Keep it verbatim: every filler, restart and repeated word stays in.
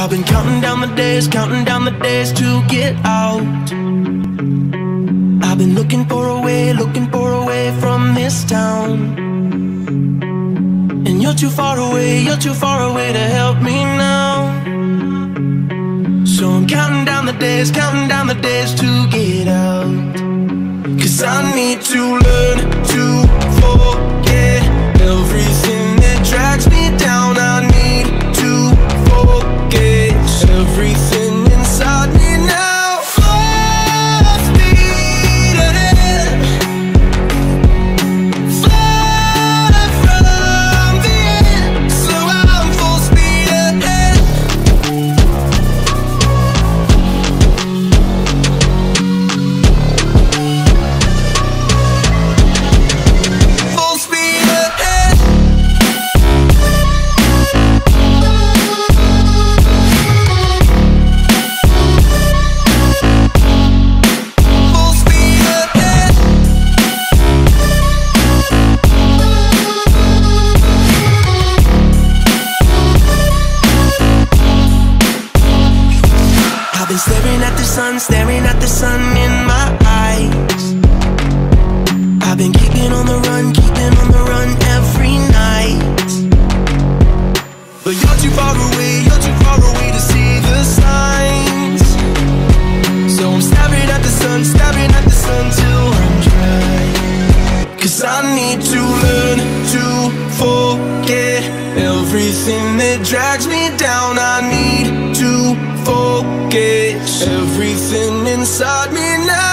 I've been counting down the days, counting down the days to get out. I've been looking for a way, looking for a way from this town. And you're too far away, you're too far away to help me now. So I'm counting down the days, counting down the days to get out. Cause I need to learn to forget everything that drags me down. I need to forget everything inside me now. Full speed ahead, fly from the end. So I'm full speed ahead. Full speed ahead. Full speed ahead. I've been staring at the sun, staring at the sun in my eyes. I've been keeping on the run, keeping on the run every night. But you're too far away, you're too far away to see the signs. So I'm staring at the sun, staring at the sun till I'm dry. Cause I need to learn to forget everything that drags me down. I need to forget everything inside me now.